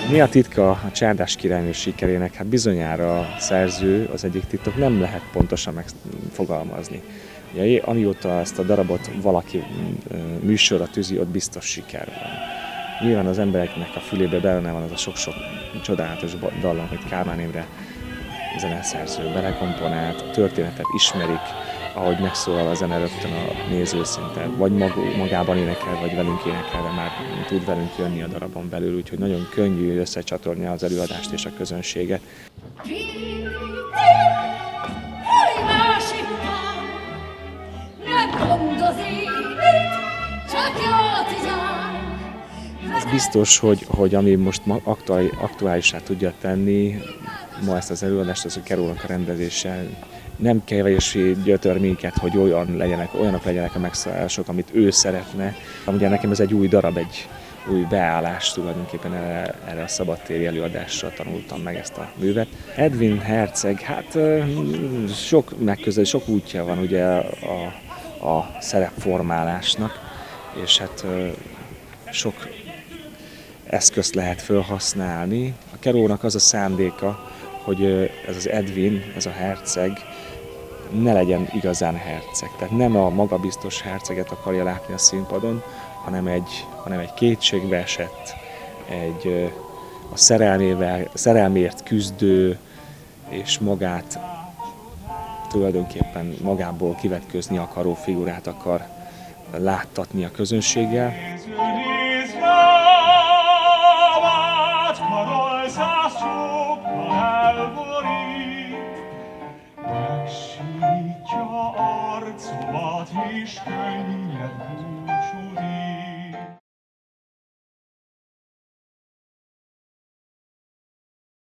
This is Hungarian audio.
Mi a titka a Csárdás királynő sikerének? Hát bizonyára a szerző, az egyik titok nem lehet pontosan megfogalmazni. Ugye, amióta ezt a darabot valaki műsorra tűzi, ott biztos siker van. Nyilván az embereknek a fülébe benne van az a sok-sok csodálatos dallam, amit Kálmán Imre zeneszerző belekomponált, a történetet ismerik, ahogy megszólal a zene rögtön a néző szinte, vagy magában énekel, vagy velünk énekel, de már tud velünk jönni a darabon belül, úgyhogy nagyon könnyű összecsatorni az előadást és a közönséget. Ez biztos, hogy ami most aktuálisá tudja tenni ma ezt az előadást, az a Kerónak a rendezése, nem kevésbé gyötör minket, hogy olyanok legyenek a megszólalások, amit ő szeretne. Ugye nekem ez egy új darab, egy új beállás tulajdonképpen erre a szabadtéri előadásra tanultam meg ezt a művet. Edwin Herceg, hát sok útja van ugye a szerepformálásnak, és hát sok eszközt lehet felhasználni. A Kerónak az a szándéka, hogy ez az Edwin, ez a herceg ne legyen igazán herceg. Tehát nem a magabiztos herceget akarja látni a színpadon, hanem egy kétségbe esett, a szerelmért küzdő, és magát tulajdonképpen magából kivetközni akaró figurát akar láttatni a közönséggel. Megsítja arcomat is